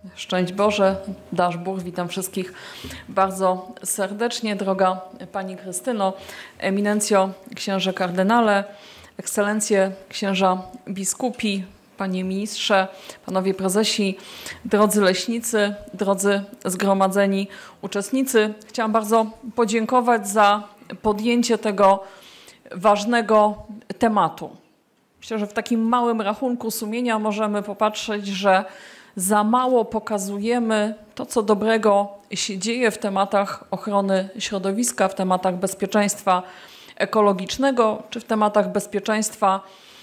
Szczęść Boże, dasz Bóg, witam wszystkich bardzo serdecznie. Droga Pani Krystyno, Eminencjo, księże kardynale, ekscelencje, księża biskupi, Panie Ministrze, Panowie Prezesi, drodzy leśnicy, drodzy zgromadzeni uczestnicy. Chciałam bardzo podziękować za podjęcie tego ważnego tematu. Myślę, że w takim małym rachunku sumienia możemy popatrzeć, że za mało pokazujemy to, co dobrego się dzieje w tematach ochrony środowiska, w tematach bezpieczeństwa ekologicznego czy w tematach bezpieczeństwa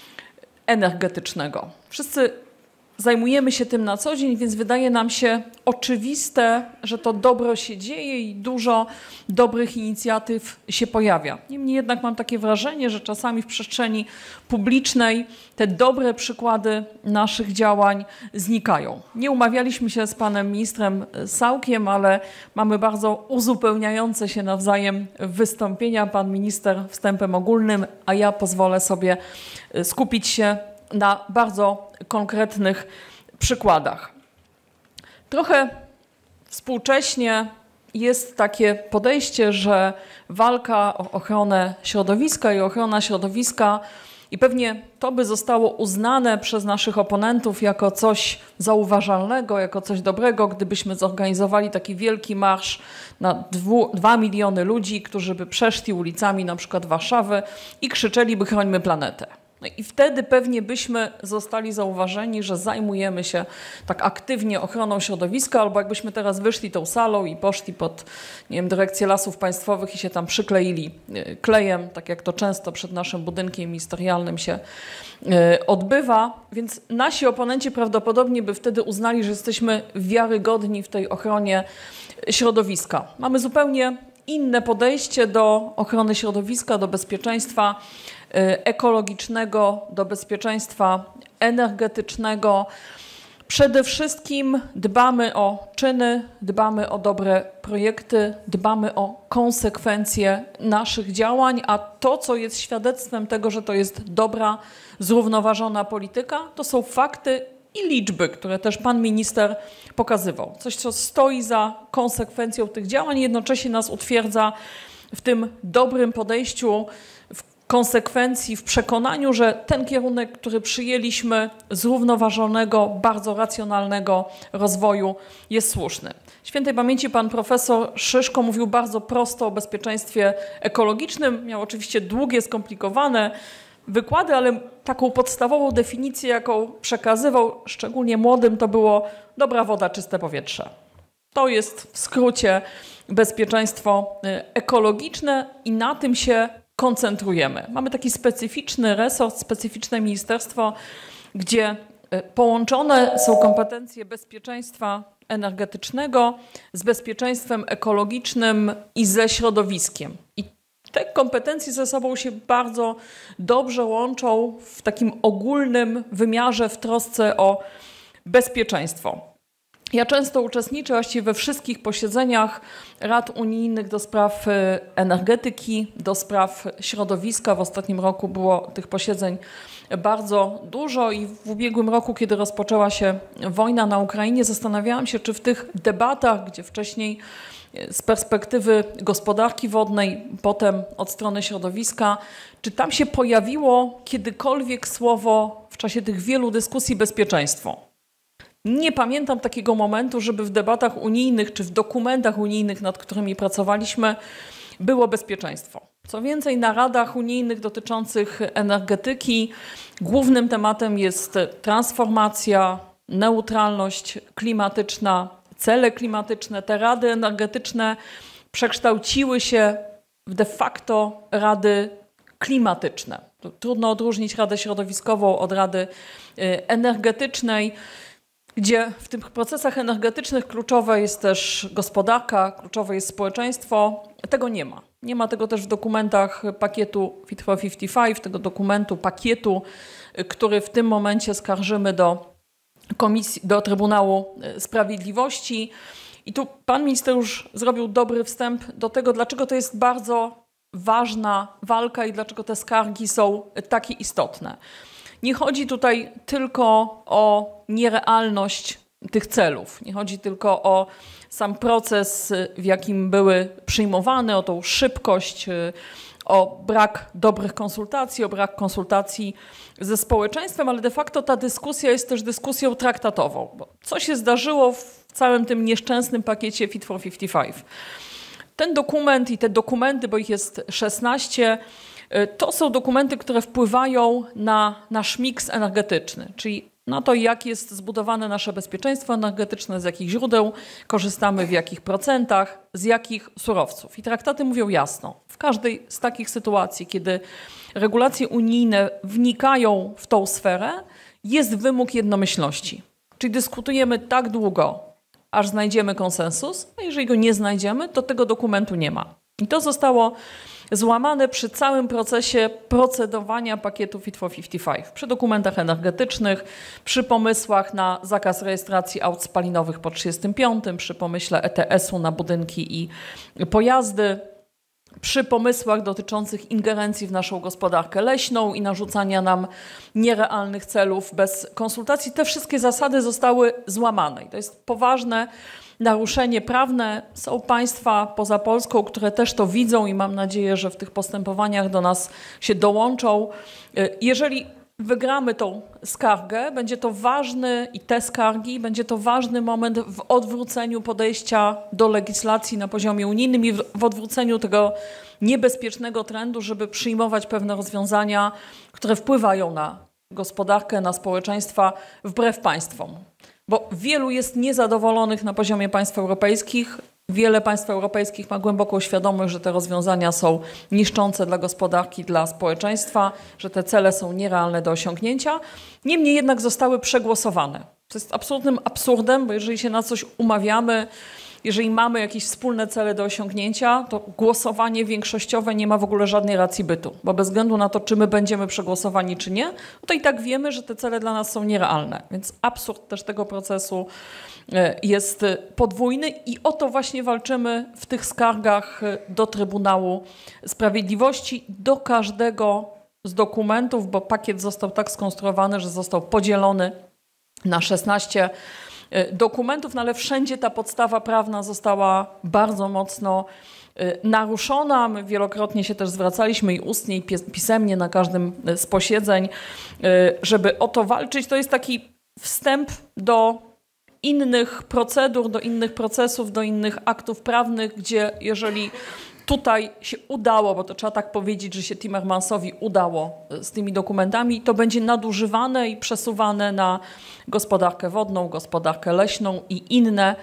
energetycznego. Wszyscy zajmujemy się tym na co dzień, więc wydaje nam się oczywiste, że to dobro się dzieje i dużo dobrych inicjatyw się pojawia. Niemniej jednak mam takie wrażenie, że czasami w przestrzeni publicznej te dobre przykłady naszych działań znikają. Nie umawialiśmy się z panem ministrem Sałkiem, ale mamy bardzo uzupełniające się nawzajem wystąpienia. Pan minister wstępem ogólnym, a ja pozwolę sobie skupić się na bardzo konkretnych przykładach. Trochę współcześnie jest takie podejście, że walka o ochronę środowiska i ochrona środowiska i pewnie to by zostało uznane przez naszych oponentów jako coś zauważalnego, jako coś dobrego, gdybyśmy zorganizowali taki wielki marsz na 2 miliony ludzi, którzy by przeszli ulicami na przykład Warszawy i krzyczeliby: chrońmy planetę. No i wtedy pewnie byśmy zostali zauważeni, że zajmujemy się tak aktywnie ochroną środowiska, albo jakbyśmy teraz wyszli tą salą i poszli pod, nie wiem, dyrekcję Lasów Państwowych i się tam przykleili klejem, tak jak to często przed naszym budynkiem ministerialnym się odbywa. Więc nasi oponenci prawdopodobnie by wtedy uznali, że jesteśmy wiarygodni w tej ochronie środowiska. Mamy zupełnie inne podejście do ochrony środowiska, do bezpieczeństwa ekologicznego, do bezpieczeństwa energetycznego. Przede wszystkim dbamy o czyny, dbamy o dobre projekty, dbamy o konsekwencje naszych działań, a to, co jest świadectwem tego, że to jest dobra, zrównoważona polityka, to są fakty i liczby, które też pan minister pokazywał. Coś, co stoi za konsekwencją tych działań i jednocześnie nas utwierdza w tym dobrym podejściu, w konsekwencji, w przekonaniu, że ten kierunek, który przyjęliśmy, zrównoważonego, bardzo racjonalnego rozwoju, jest słuszny. Świętej pamięci pan profesor Szyszko mówił bardzo prosto o bezpieczeństwie ekologicznym. Miał oczywiście długie, skomplikowane wykłady, ale taką podstawową definicję, jaką przekazywał szczególnie młodym, to było dobra woda, czyste powietrze. To jest w skrócie bezpieczeństwo ekologiczne i na tym się koncentrujemy. Mamy taki specyficzny resort, specyficzne ministerstwo, gdzie połączone są kompetencje bezpieczeństwa energetycznego z bezpieczeństwem ekologicznym i ze środowiskiem. I te kompetencje ze sobą się bardzo dobrze łączą w takim ogólnym wymiarze w trosce o bezpieczeństwo. Ja często uczestniczę właściwie we wszystkich posiedzeniach Rad Unijnych do spraw energetyki, do spraw środowiska. W ostatnim roku było tych posiedzeń bardzo dużo i w ubiegłym roku, kiedy rozpoczęła się wojna na Ukrainie, zastanawiałam się, czy w tych debatach, gdzie wcześniej z perspektywy gospodarki wodnej, potem od strony środowiska, czy tam się pojawiło kiedykolwiek słowo w czasie tych wielu dyskusji bezpieczeństwo. Nie pamiętam takiego momentu, żeby w debatach unijnych czy w dokumentach unijnych, nad którymi pracowaliśmy, było bezpieczeństwo. Co więcej, na radach unijnych dotyczących energetyki głównym tematem jest transformacja, neutralność klimatyczna, cele klimatyczne. Te rady energetyczne przekształciły się w de facto rady klimatyczne. Trudno odróżnić Radę Środowiskową od Rady Energetycznej, gdzie w tych procesach energetycznych kluczowa jest też gospodarka, kluczowe jest społeczeństwo. Tego nie ma. Nie ma tego też w dokumentach pakietu Fit for 55, tego dokumentu, pakietu, który w tym momencie skarżymy do Trybunału Sprawiedliwości. I tu pan minister już zrobił dobry wstęp do tego, dlaczego to jest bardzo ważna walka i dlaczego te skargi są takie istotne. Nie chodzi tutaj tylko o nierealność tych celów. Nie chodzi tylko o sam proces, w jakim były przyjmowane, o tą szybkość, o brak dobrych konsultacji, o brak konsultacji ze społeczeństwem, ale de facto ta dyskusja jest też dyskusją traktatową. Bo co się zdarzyło w całym tym nieszczęsnym pakiecie Fit for 55? Ten dokument i te dokumenty, bo ich jest 16, to są dokumenty, które wpływają na nasz miks energetyczny, czyli na to, jak jest zbudowane nasze bezpieczeństwo energetyczne, z jakich źródeł korzystamy, w jakich procentach, z jakich surowców. I traktaty mówią jasno, w każdej z takich sytuacji, kiedy regulacje unijne wnikają w tą sferę, jest wymóg jednomyślności. Czyli dyskutujemy tak długo, aż znajdziemy konsensus, a jeżeli go nie znajdziemy, to tego dokumentu nie ma. I to zostało złamane przy całym procesie procedowania pakietu Fit for 55. Przy dokumentach energetycznych, przy pomysłach na zakaz rejestracji aut spalinowych po 35, przy pomyśle ETS-u na budynki i pojazdy, przy pomysłach dotyczących ingerencji w naszą gospodarkę leśną i narzucania nam nierealnych celów bez konsultacji. Te wszystkie zasady zostały złamane. I to jest poważne naruszenie prawne. Są państwa poza Polską, które też to widzą i mam nadzieję, że w tych postępowaniach do nas się dołączą. Jeżeli wygramy tą skargę, będzie to ważny i te skargi, będzie to ważny moment w odwróceniu podejścia do legislacji na poziomie unijnym i w odwróceniu tego niebezpiecznego trendu, żeby przyjmować pewne rozwiązania, które wpływają na gospodarkę, na społeczeństwa wbrew państwom. Bo wielu jest niezadowolonych na poziomie państw europejskich. Wiele państw europejskich ma głęboką świadomość, że te rozwiązania są niszczące dla gospodarki, dla społeczeństwa, że te cele są nierealne do osiągnięcia. Niemniej jednak zostały przegłosowane. To jest absolutnym absurdem, bo jeżeli się na coś umawiamy, jeżeli mamy jakieś wspólne cele do osiągnięcia, to głosowanie większościowe nie ma w ogóle żadnej racji bytu. Bo bez względu na to, czy my będziemy przegłosowani, czy nie, to i tak wiemy, że te cele dla nas są nierealne. Więc absurd też tego procesu jest podwójny i o to właśnie walczymy w tych skargach do Trybunału Sprawiedliwości, do każdego z dokumentów, bo pakiet został tak skonstruowany, że został podzielony na 16 dokumentów, no ale wszędzie ta podstawa prawna została bardzo mocno naruszona. My wielokrotnie się też zwracaliśmy i ustnie, i pisemnie na każdym z posiedzeń, żeby o to walczyć. To jest taki wstęp do innych procedur, do innych procesów, do innych aktów prawnych, gdzie jeżeli tutaj się udało, bo to trzeba tak powiedzieć, że się Timmermansowi udało z tymi dokumentami, to będzie nadużywane i przesuwane na gospodarkę wodną, gospodarkę leśną i inne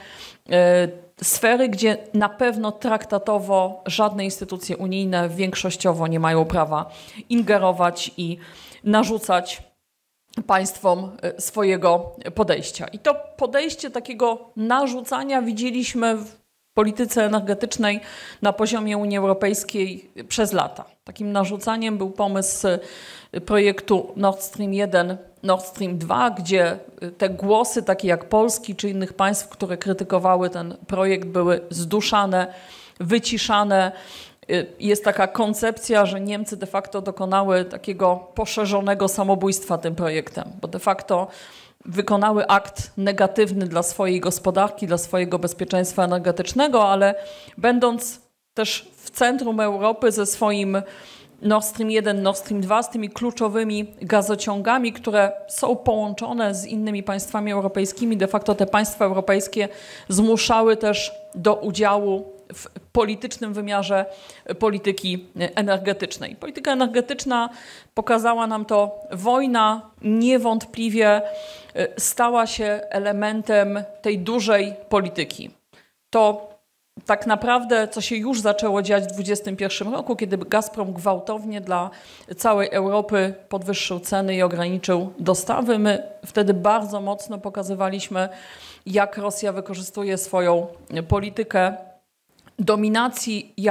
sfery, gdzie na pewno traktatowo żadne instytucje unijne większościowo nie mają prawa ingerować i narzucać państwom swojego podejścia. I to podejście takiego narzucania widzieliśmy w polityce energetycznej na poziomie Unii Europejskiej przez lata. Takim narzucaniem był pomysł projektu Nord Stream 1, Nord Stream 2, gdzie te głosy takie jak Polski czy innych państw, które krytykowały ten projekt, były zduszane, wyciszane. Jest taka koncepcja, że Niemcy de facto dokonały takiego poszerzonego samobójstwa tym projektem, bo de facto wykonały akt negatywny dla swojej gospodarki, dla swojego bezpieczeństwa energetycznego, ale będąc też w centrum Europy ze swoim Nord Stream 1, Nord Stream 2, z tymi kluczowymi gazociągami, które są połączone z innymi państwami europejskimi, de facto te państwa europejskie zmuszały też do udziału w politycznym wymiarze polityki energetycznej. Polityka energetyczna, pokazała nam to wojna, niewątpliwie stała się elementem tej dużej polityki. To tak naprawdę, co się już zaczęło dziać w 2021 roku, kiedy Gazprom gwałtownie dla całej Europy podwyższył ceny i ograniczył dostawy. My wtedy bardzo mocno pokazywaliśmy, jak Rosja wykorzystuje swoją politykę dominacji, jak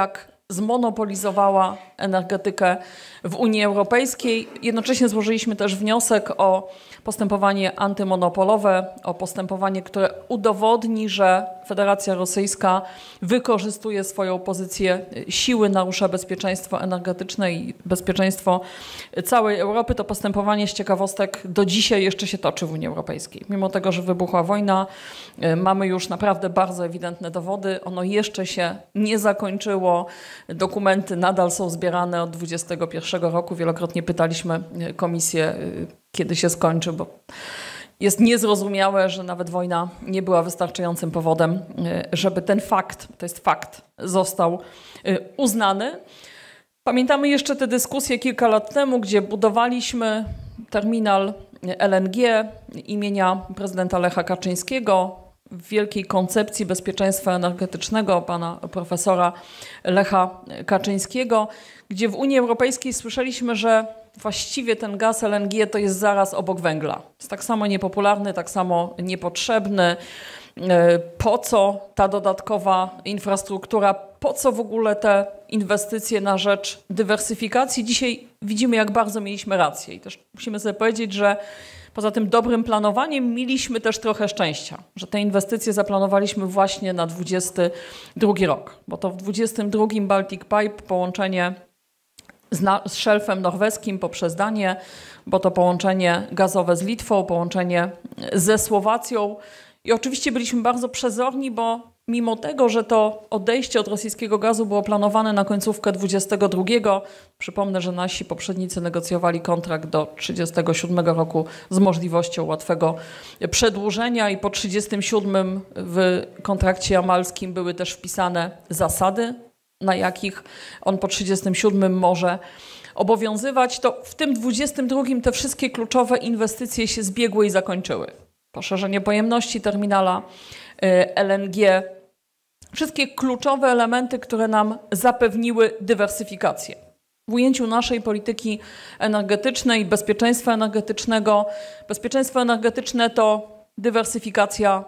zmonopolizowała energetykę w Unii Europejskiej. Jednocześnie złożyliśmy też wniosek o postępowanie antymonopolowe, o postępowanie, które udowodni, że Federacja Rosyjska wykorzystuje swoją pozycję siły, narusza bezpieczeństwo energetyczne i bezpieczeństwo całej Europy. To postępowanie z ciekawostek do dzisiaj jeszcze się toczy w Unii Europejskiej. Mimo tego, że wybuchła wojna, mamy już naprawdę bardzo ewidentne dowody. Ono jeszcze się nie zakończyło. Dokumenty nadal są zbierane od 2021 roku. Wielokrotnie pytaliśmy komisję, kiedy się skończy, bo jest niezrozumiałe, że nawet wojna nie była wystarczającym powodem, żeby ten fakt, to jest fakt, został uznany. Pamiętamy jeszcze te dyskusje kilka lat temu, gdzie budowaliśmy terminal LNG imienia prezydenta Lecha Kaczyńskiego w wielkiej koncepcji bezpieczeństwa energetycznego pana profesora Lecha Kaczyńskiego, gdzie w Unii Europejskiej słyszeliśmy, że właściwie ten gaz LNG to jest zaraz obok węgla. Jest tak samo niepopularny, tak samo niepotrzebny. Po co ta dodatkowa infrastruktura? Po co w ogóle te inwestycje na rzecz dywersyfikacji? Dzisiaj widzimy, jak bardzo mieliśmy rację. I też musimy sobie powiedzieć, że poza tym dobrym planowaniem mieliśmy też trochę szczęścia, że te inwestycje zaplanowaliśmy właśnie na 2022 rok. Bo to w 2022 Baltic Pipe połączenie z szelfem norweskim poprzez Danię, bo to połączenie gazowe z Litwą, połączenie ze Słowacją. I oczywiście byliśmy bardzo przezorni, bo mimo tego, że to odejście od rosyjskiego gazu było planowane na końcówkę 2022, przypomnę, że nasi poprzednicy negocjowali kontrakt do 1937 roku z możliwością łatwego przedłużenia i po 1937 w kontrakcie jamalskim były też wpisane zasady, na jakich on po 1937 może obowiązywać, to w tym 2022 te wszystkie kluczowe inwestycje się zbiegły i zakończyły. Poszerzenie pojemności terminala LNG, wszystkie kluczowe elementy, które nam zapewniły dywersyfikację. W ujęciu naszej polityki energetycznej, bezpieczeństwa energetycznego, bezpieczeństwo energetyczne to dywersyfikacja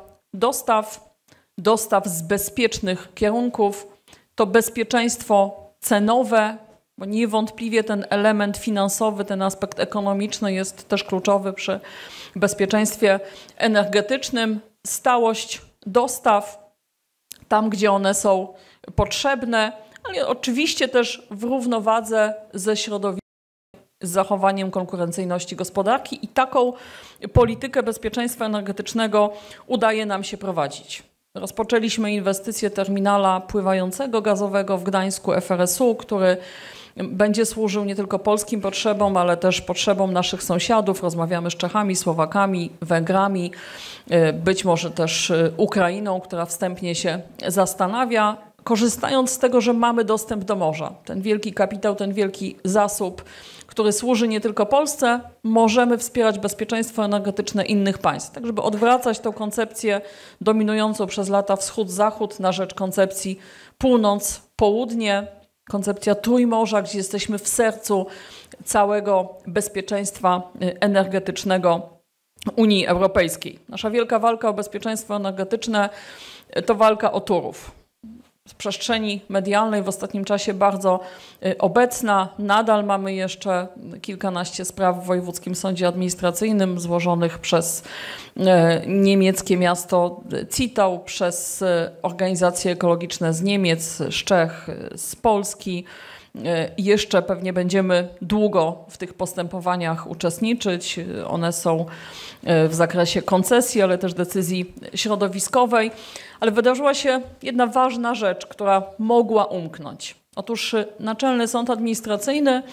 dostaw z bezpiecznych kierunków, to bezpieczeństwo cenowe, bo niewątpliwie ten element finansowy, ten aspekt ekonomiczny jest też kluczowy przy bezpieczeństwie energetycznym, stałość dostaw tam, gdzie one są potrzebne, ale oczywiście też w równowadze ze środowiskiem, z zachowaniem konkurencyjności gospodarki i taką politykę bezpieczeństwa energetycznego udaje nam się prowadzić. Rozpoczęliśmy inwestycję terminala pływającego gazowego w Gdańsku FRS-u, który będzie służył nie tylko polskim potrzebom, ale też potrzebom naszych sąsiadów. Rozmawiamy z Czechami, Słowakami, Węgrami, być może też Ukrainą, która wstępnie się zastanawia, korzystając z tego, że mamy dostęp do morza. Ten wielki kapitał, ten wielki zasób, który służy nie tylko Polsce, możemy wspierać bezpieczeństwo energetyczne innych państw. Tak, żeby odwracać tą koncepcję dominującą przez lata wschód-zachód na rzecz koncepcji północ-południe, koncepcja Trójmorza, gdzie jesteśmy w sercu całego bezpieczeństwa energetycznego Unii Europejskiej. Nasza wielka walka o bezpieczeństwo energetyczne to walka o Turów. W przestrzeni medialnej w ostatnim czasie bardzo obecna. Nadal mamy jeszcze kilkanaście spraw w Wojewódzkim Sądzie Administracyjnym złożonych przez niemieckie miasto Zittau, przez organizacje ekologiczne z Niemiec, z Czech, z Polski. Jeszcze pewnie będziemy długo w tych postępowaniach uczestniczyć. One są w zakresie koncesji, ale też decyzji środowiskowej. Ale wydarzyła się jedna ważna rzecz, która mogła umknąć. Otóż Naczelny Sąd Administracyjny,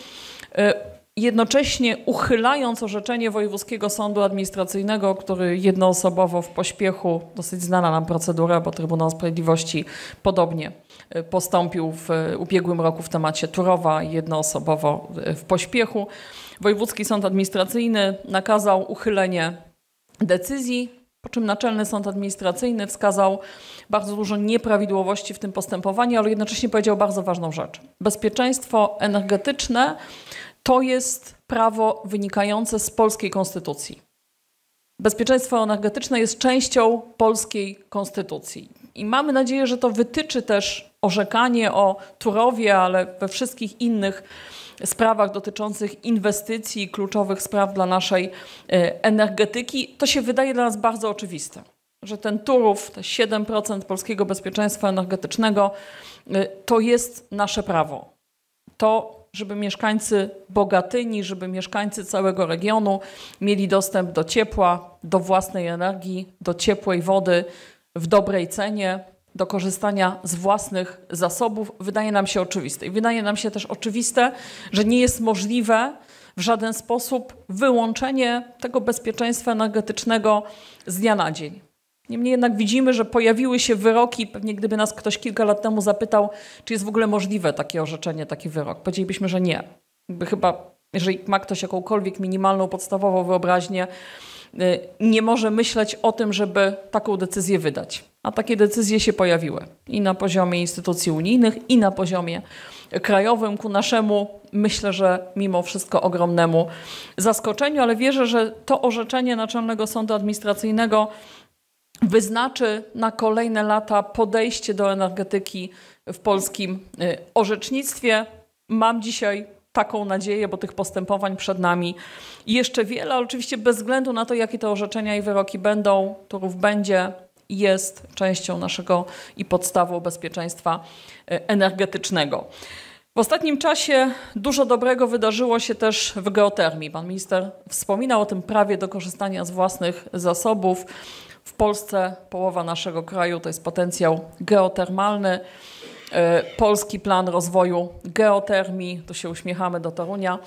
jednocześnie uchylając orzeczenie Wojewódzkiego Sądu Administracyjnego, który jednoosobowo w pośpiechu, dosyć znana nam procedura, bo Trybunał Sprawiedliwości podobnie postąpił w ubiegłym roku w temacie Turowa, jednoosobowo w pośpiechu. Wojewódzki Sąd Administracyjny nakazał uchylenie decyzji, po czym Naczelny Sąd Administracyjny wskazał bardzo dużo nieprawidłowości w tym postępowaniu, ale jednocześnie powiedział bardzo ważną rzecz. Bezpieczeństwo energetyczne to jest prawo wynikające z polskiej konstytucji. Bezpieczeństwo energetyczne jest częścią polskiej konstytucji. I mamy nadzieję, że to wytyczy też orzekanie o Turowie, ale we wszystkich innych sprawach dotyczących inwestycji, kluczowych spraw dla naszej energetyki, to się wydaje dla nas bardzo oczywiste, że ten Turów, te 7% polskiego bezpieczeństwa energetycznego, to jest nasze prawo. To, żeby mieszkańcy Bogatyni, żeby mieszkańcy całego regionu mieli dostęp do ciepła, do własnej energii, do ciepłej wody w dobrej cenie, do korzystania z własnych zasobów, wydaje nam się oczywiste. I wydaje nam się też oczywiste, że nie jest możliwe w żaden sposób wyłączenie tego bezpieczeństwa energetycznego z dnia na dzień. Niemniej jednak widzimy, że pojawiły się wyroki, pewnie gdyby nas ktoś kilka lat temu zapytał, czy jest w ogóle możliwe takie orzeczenie, taki wyrok, powiedzielibyśmy, że nie. Chyba, jeżeli ma ktoś jakąkolwiek minimalną, podstawową wyobraźnię, nie może myśleć o tym, żeby taką decyzję wydać. A takie decyzje się pojawiły i na poziomie instytucji unijnych, i na poziomie krajowym, ku naszemu, myślę, że mimo wszystko ogromnemu zaskoczeniu, ale wierzę, że to orzeczenie Naczelnego Sądu Administracyjnego wyznaczy na kolejne lata podejście do energetyki w polskim orzecznictwie. Mam dzisiaj taką nadzieję, bo tych postępowań przed nami jeszcze wiele, ale oczywiście bez względu na to, jakie te orzeczenia i wyroki będą, Turów będzie i jest częścią naszego i podstawą bezpieczeństwa energetycznego. W ostatnim czasie dużo dobrego wydarzyło się też w geotermii. Pan minister wspominał o tym prawie do korzystania z własnych zasobów. W Polsce połowa naszego kraju to jest potencjał geotermalny. Polski plan rozwoju geotermii, tu się uśmiechamy do Torunia,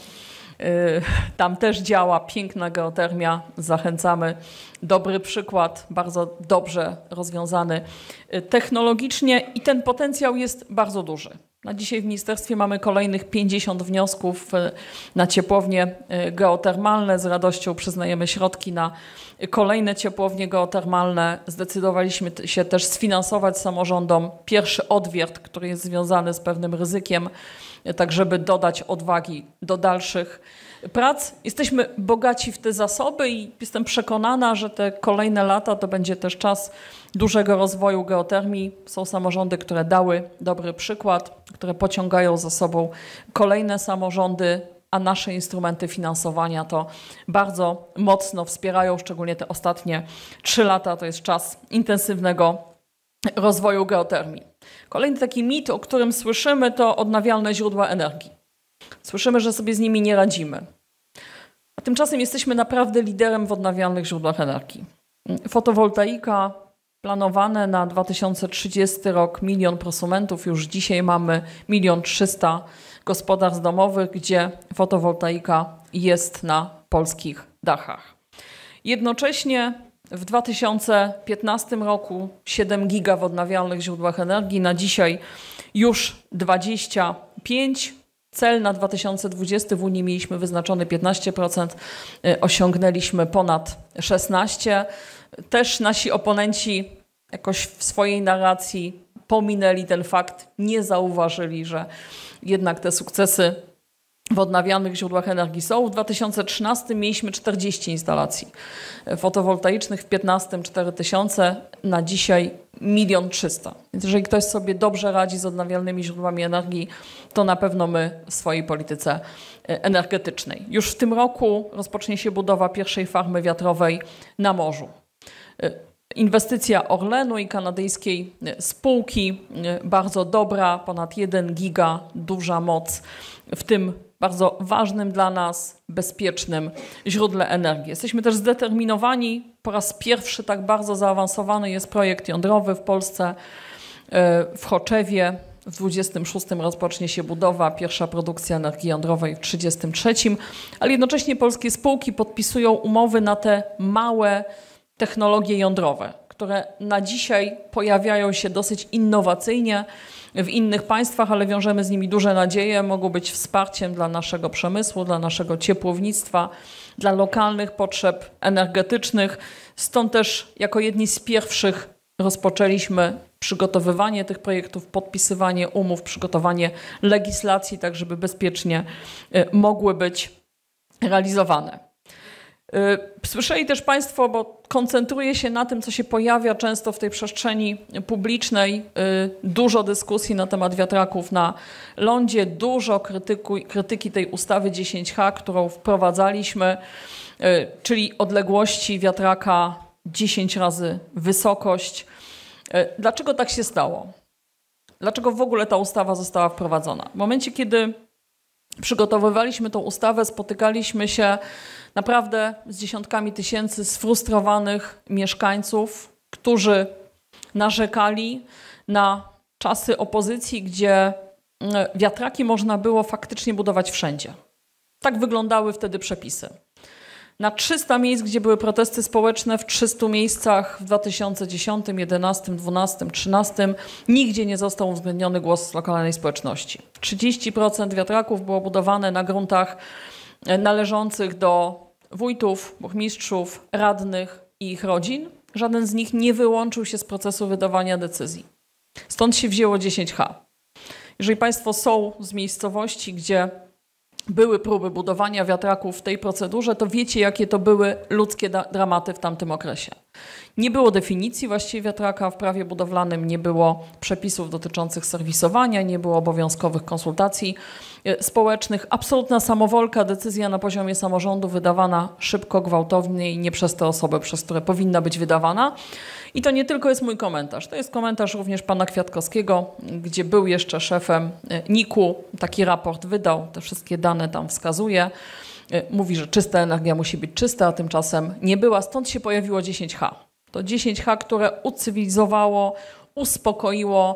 tam też działa piękna geotermia, zachęcamy. Dobry przykład, bardzo dobrze rozwiązany technologicznie i ten potencjał jest bardzo duży. Na dzisiaj w ministerstwie mamy kolejnych 50 wniosków na ciepłownie geotermalne. Z radością przyznajemy środki na kolejne ciepłownie geotermalne. Zdecydowaliśmy się też sfinansować samorządom pierwszy odwiert, który jest związany z pewnym ryzykiem, tak żeby dodać odwagi do dalszych prac. Jesteśmy bogaci w te zasoby i jestem przekonana, że te kolejne lata to będzie też czas dużego rozwoju geotermii. Są samorządy, które dały dobry przykład, które pociągają za sobą kolejne samorządy, a nasze instrumenty finansowania to bardzo mocno wspierają, szczególnie te ostatnie 3 lata. To jest czas intensywnego rozwoju geotermii. Kolejny taki mit, o którym słyszymy, to odnawialne źródła energii. Słyszymy, że sobie z nimi nie radzimy. A tymczasem jesteśmy naprawdę liderem w odnawialnych źródłach energii. Fotowoltaika, planowane na 2030 rok 1 milion prosumentów. Już dzisiaj mamy 1 300 000 gospodarstw domowych, gdzie fotowoltaika jest na polskich dachach. Jednocześnie w 2015 roku 7 giga w odnawialnych źródłach energii, na dzisiaj już 25. Cel na 2020 w Unii mieliśmy wyznaczony 15%, osiągnęliśmy ponad 16%. Też nasi oponenci jakoś w swojej narracji pominęli ten fakt, nie zauważyli, że jednak te sukcesy w odnawialnych źródłach energii są. W 2013 mieliśmy 40 instalacji fotowoltaicznych, w 2015 4000, na dzisiaj 1 300 000. Więc jeżeli ktoś sobie dobrze radzi z odnawialnymi źródłami energii, to na pewno my w swojej polityce energetycznej. Już w tym roku rozpocznie się budowa pierwszej farmy wiatrowej na morzu. Inwestycja Orlenu i kanadyjskiej spółki, bardzo dobra, ponad 1 giga, duża moc w tym bardzo ważnym dla nas, bezpiecznym źródle energii. Jesteśmy też zdeterminowani, po raz pierwszy tak bardzo zaawansowany jest projekt jądrowy w Polsce. W Choczewie w 26 rozpocznie się budowa, pierwsza produkcja energii jądrowej w 33, ale jednocześnie polskie spółki podpisują umowy na te małe technologie jądrowe, które na dzisiaj pojawiają się dosyć innowacyjnie w innych państwach, ale wiążemy z nimi duże nadzieje, mogą być wsparciem dla naszego przemysłu, dla naszego ciepłownictwa, dla lokalnych potrzeb energetycznych. Stąd też jako jedni z pierwszych rozpoczęliśmy przygotowywanie tych projektów, podpisywanie umów, przygotowanie legislacji, tak żeby bezpiecznie mogły być realizowane. Słyszeli też Państwo, bo koncentruję się na tym, co się pojawia często w tej przestrzeni publicznej, dużo dyskusji na temat wiatraków na lądzie, dużo krytyki tej ustawy 10H, którą wprowadzaliśmy, czyli odległości wiatraka 10 razy wysokość. Dlaczego tak się stało? Dlaczego w ogóle ta ustawa została wprowadzona? W momencie, kiedy przygotowywaliśmy tą ustawę, spotykaliśmy się naprawdę z dziesiątkami tysięcy sfrustrowanych mieszkańców, którzy narzekali na czasy opozycji, gdzie wiatraki można było faktycznie budować wszędzie. Tak wyglądały wtedy przepisy. Na 300 miejsc, gdzie były protesty społeczne, w 300 miejscach w 2010, 2011, 2012, 2013 nigdzie nie został uwzględniony głos lokalnej społeczności. 30% wiatraków było budowane na gruntach należących do wójtów, burmistrzów, radnych i ich rodzin. Żaden z nich nie wyłączył się z procesu wydawania decyzji. Stąd się wzięło 10H. Jeżeli Państwo są z miejscowości, gdzie były próby budowania wiatraków w tej procedurze, to wiecie, jakie to były ludzkie dramaty w tamtym okresie. Nie było definicji właściwie wiatraka w prawie budowlanym, nie było przepisów dotyczących serwisowania, nie było obowiązkowych konsultacji społecznych. Absolutna samowolka, decyzja na poziomie samorządu wydawana szybko, gwałtownie i nie przez te osoby, przez które powinna być wydawana. I to nie tylko jest mój komentarz, to jest komentarz również pana Kwiatkowskiego, gdzie był jeszcze szefem NIK-u, taki raport wydał, te wszystkie dane tam wskazuje. Mówi, że czysta energia musi być czysta, a tymczasem nie była, stąd się pojawiło 10H. To 10H, które ucywilizowało, uspokoiło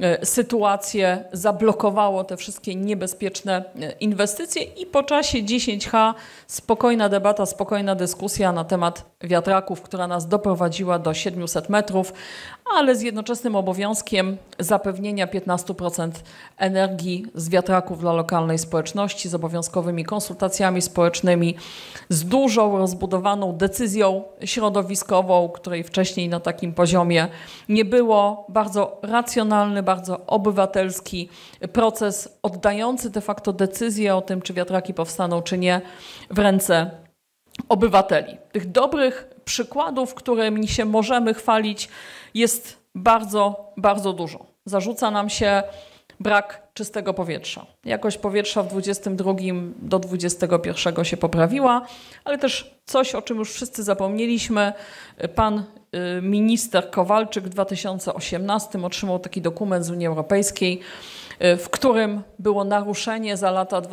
sytuację, zablokowało te wszystkie niebezpieczne inwestycje i po czasie 10H spokojna debata, spokojna dyskusja na temat wiatraków, która nas doprowadziła do 700 metrów, ale z jednoczesnym obowiązkiem zapewnienia 15% energii z wiatraków dla lokalnej społeczności, z obowiązkowymi konsultacjami społecznymi, z dużą rozbudowaną decyzją środowiskową, której wcześniej na takim poziomie nie było. Bardzo racjonalny, bardzo obywatelski proces oddający de facto decyzję o tym, czy wiatraki powstaną, czy nie, w ręce obywateli. Tych dobrych przykładów, którymi się możemy chwalić, jest bardzo, bardzo dużo. Zarzuca nam się brak czystego powietrza. Jakość powietrza w 22 do 21 się poprawiła, ale też coś, o czym już wszyscy zapomnieliśmy. Pan minister Kowalczyk w 2018 otrzymał taki dokument z Unii Europejskiej, w którym było naruszenie za lata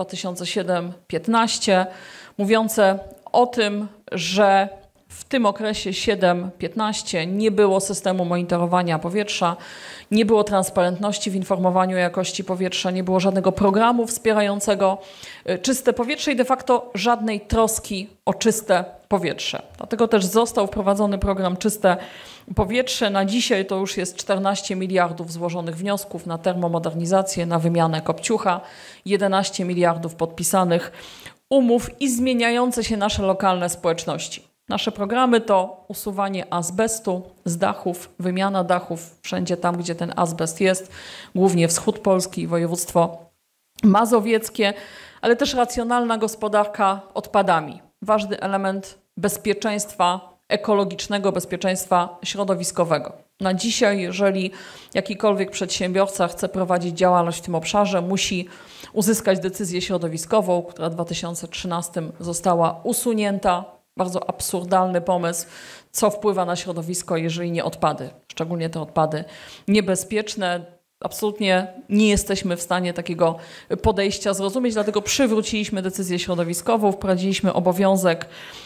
2007-15, mówiące o tym, że w tym okresie 7-15 nie było systemu monitorowania powietrza, nie było transparentności w informowaniu o jakości powietrza, nie było żadnego programu wspierającego czyste powietrze i de facto żadnej troski o czyste powietrze. Dlatego też został wprowadzony program Czyste Powietrze. Na dzisiaj to już jest 14 miliardów złożonych wniosków na termomodernizację, na wymianę kopciucha, 11 miliardów podpisanych umów i zmieniające się nasze lokalne społeczności. Nasze programy to usuwanie azbestu z dachów, wymiana dachów wszędzie tam, gdzie ten azbest jest, głównie wschód Polski, województwo mazowieckie, ale też racjonalna gospodarka odpadami. Ważny element bezpieczeństwa ekologicznego, bezpieczeństwa środowiskowego. Na dzisiaj, jeżeli jakikolwiek przedsiębiorca chce prowadzić działalność w tym obszarze, musi uzyskać decyzję środowiskową, która w 2013 została usunięta. Bardzo absurdalny pomysł, co wpływa na środowisko, jeżeli nie odpady, szczególnie te odpady niebezpieczne. Absolutnie nie jesteśmy w stanie takiego podejścia zrozumieć, dlatego przywróciliśmy decyzję środowiskową, wprowadziliśmy obowiązek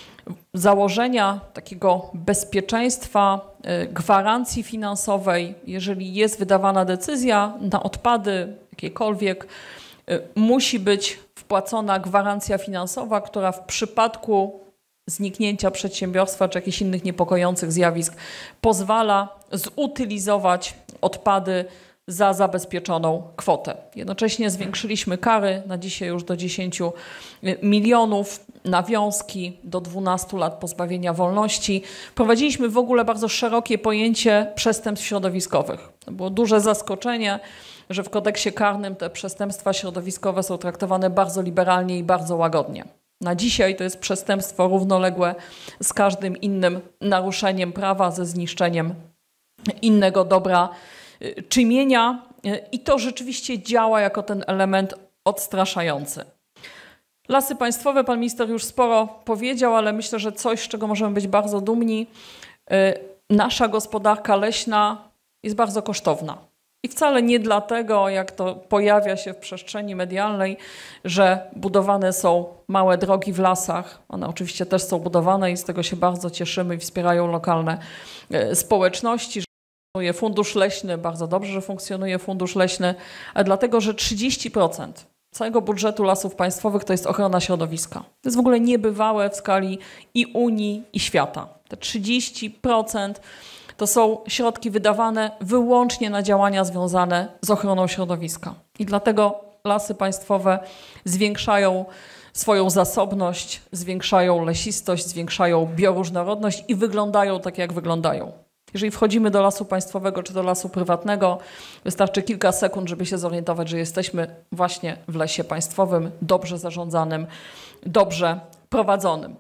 założenia takiego bezpieczeństwa, gwarancji finansowej. Jeżeli jest wydawana decyzja na odpady jakiekolwiek, musi być wpłacona gwarancja finansowa, która w przypadku zniknięcia przedsiębiorstwa czy jakichś innych niepokojących zjawisk pozwala zutylizować odpady za zabezpieczoną kwotę. Jednocześnie zwiększyliśmy kary na dzisiaj już do 10 milionów, nawiązki do 12 lat pozbawienia wolności. Prowadziliśmy w ogóle bardzo szerokie pojęcie przestępstw środowiskowych. To było duże zaskoczenie, że w kodeksie karnym te przestępstwa środowiskowe są traktowane bardzo liberalnie i bardzo łagodnie. Na dzisiaj to jest przestępstwo równoległe z każdym innym naruszeniem prawa, ze zniszczeniem innego dobra czy mienia i to rzeczywiście działa jako ten element odstraszający. Lasy Państwowe, pan minister już sporo powiedział, ale myślę, że coś, z czego możemy być bardzo dumni, nasza gospodarka leśna jest bardzo kosztowna. I wcale nie dlatego, jak to pojawia się w przestrzeni medialnej, że budowane są małe drogi w lasach. One oczywiście też są budowane i z tego się bardzo cieszymy i wspierają lokalne społeczności. Że funkcjonuje fundusz leśny, bardzo dobrze, że funkcjonuje fundusz leśny, ale dlatego, że 30% całego budżetu Lasów Państwowych to jest ochrona środowiska. To jest w ogóle niebywałe w skali i Unii, i świata. Te 30% to są środki wydawane wyłącznie na działania związane z ochroną środowiska. I dlatego Lasy Państwowe zwiększają swoją zasobność, zwiększają lesistość, zwiększają bioróżnorodność i wyglądają tak, jak wyglądają. Jeżeli wchodzimy do lasu państwowego czy do lasu prywatnego, wystarczy kilka sekund, żeby się zorientować, że jesteśmy właśnie w lesie państwowym, dobrze zarządzanym, dobrze prowadzonym.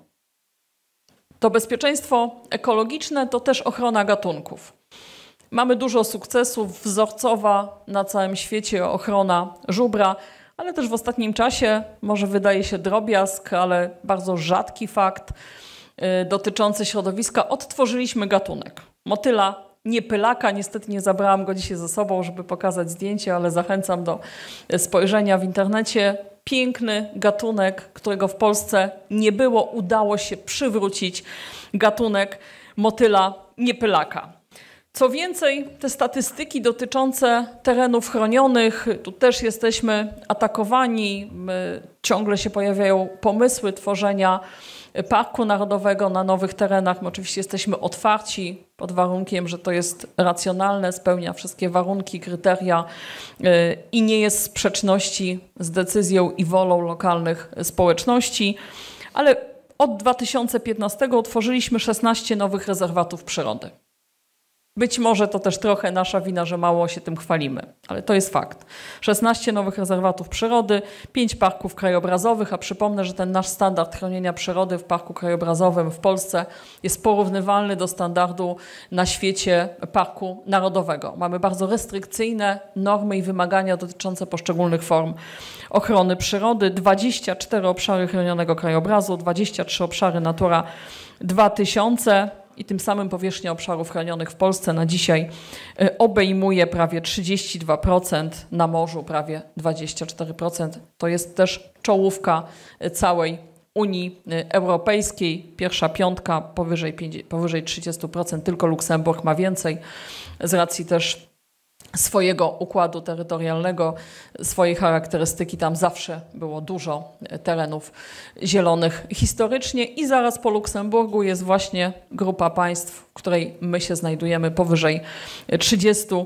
To bezpieczeństwo ekologiczne to też ochrona gatunków. Mamy dużo sukcesów, wzorcowa na całym świecie ochrona żubra, ale też w ostatnim czasie, może wydaje się drobiazg, ale bardzo rzadki fakt dotyczący środowiska, odtworzyliśmy gatunek. Motyla niepylaka, niestety nie zabrałam go dzisiaj ze sobą, żeby pokazać zdjęcie, ale zachęcam do spojrzenia w internecie. Piękny gatunek, którego w Polsce nie było, udało się przywrócić gatunek motyla niepylaka. Co więcej, te statystyki dotyczące terenów chronionych, tu też jesteśmy atakowani, ciągle się pojawiają pomysły tworzenia Parku Narodowego na nowych terenach. My oczywiście jesteśmy otwarci pod warunkiem, że to jest racjonalne, spełnia wszystkie warunki, kryteria i nie jest w sprzeczności z decyzją i wolą lokalnych społeczności, ale od 2015 utworzyliśmy 16 nowych rezerwatów przyrody. Być może to też trochę nasza wina, że mało się tym chwalimy, ale to jest fakt. 16 nowych rezerwatów przyrody, 5 parków krajobrazowych, a przypomnę, że ten nasz standard chronienia przyrody w parku krajobrazowym w Polsce jest porównywalny do standardu na świecie parku narodowego. Mamy bardzo restrykcyjne normy i wymagania dotyczące poszczególnych form ochrony przyrody, 24 obszary chronionego krajobrazu, 23 obszary Natura 2000, i tym samym powierzchnia obszarów chronionych w Polsce na dzisiaj obejmuje prawie 32%, na morzu prawie 24%. To jest też czołówka całej Unii Europejskiej. Pierwsza piątka powyżej 30%, tylko Luksemburg ma więcej z racji też swojego układu terytorialnego, swojej charakterystyki. Tam zawsze było dużo terenów zielonych historycznie i zaraz po Luksemburgu jest właśnie grupa państw, w której my się znajdujemy powyżej 30%.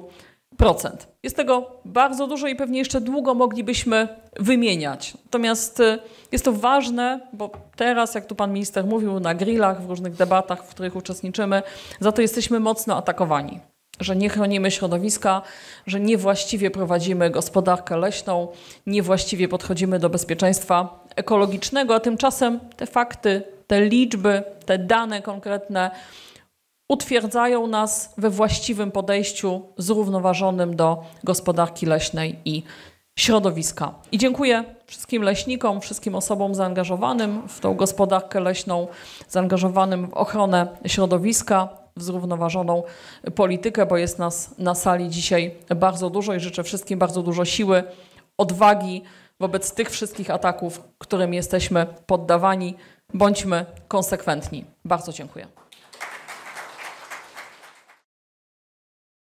Jest tego bardzo dużo i pewnie jeszcze długo moglibyśmy wymieniać. Natomiast jest to ważne, bo teraz, jak tu pan minister mówił, na grillach, w różnych debatach, w których uczestniczymy, za to jesteśmy mocno atakowani. Że nie chronimy środowiska, że niewłaściwie prowadzimy gospodarkę leśną, niewłaściwie podchodzimy do bezpieczeństwa ekologicznego, a tymczasem te fakty, te liczby, te dane konkretne utwierdzają nas we właściwym podejściu zrównoważonym do gospodarki leśnej i środowiska. I dziękuję wszystkim leśnikom, wszystkim osobom zaangażowanym w tą gospodarkę leśną, zaangażowanym w ochronę środowiska, w zrównoważoną politykę, bo jest nas na sali dzisiaj bardzo dużo i życzę wszystkim bardzo dużo siły, odwagi wobec tych wszystkich ataków, którym jesteśmy poddawani. Bądźmy konsekwentni. Bardzo dziękuję.